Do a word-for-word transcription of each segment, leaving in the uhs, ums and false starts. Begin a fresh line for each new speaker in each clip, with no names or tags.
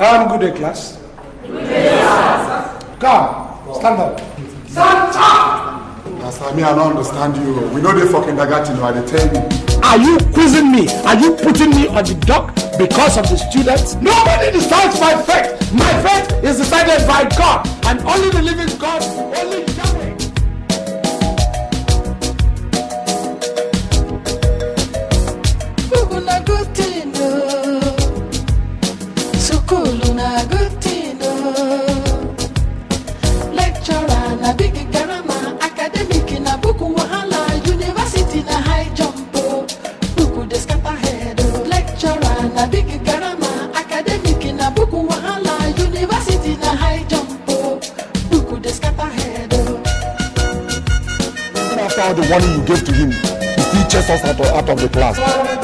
I'm good at class. Good day, sir. Come, stand up. Stand up!
Master, me, I don't understand you. We know they fucking kindergarten, I they tell you.
Are you quizzing me? Are you putting me on the dock because of the students? Nobody decides my fate. My fate is decided by God, and only the living God, only Yahweh.
Lecturer na big garama, academic na buku wahala, university na high jump, buku de scatter head. Lecturer na big garama, academic na buku wahala, university na high jump, buku de scatter head.
After all the warning you gave to him, he still chased us out of, out of the class.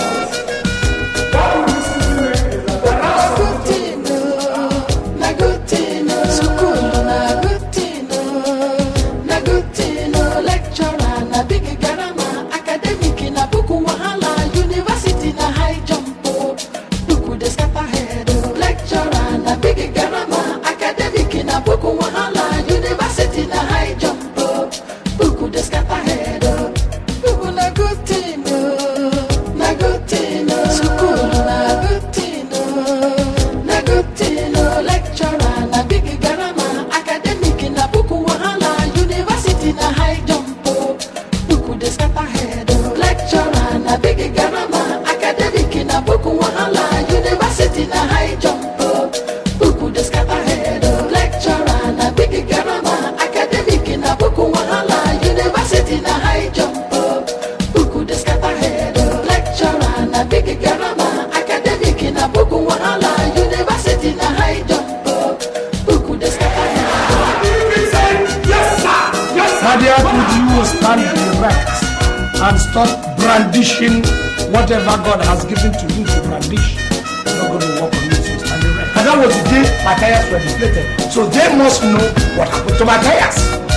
And stop brandishing whatever God has given to you to brandish. You're not going to work on it, so stand erect. And that was the day my tires were deflated. So they must know what happened to my tires.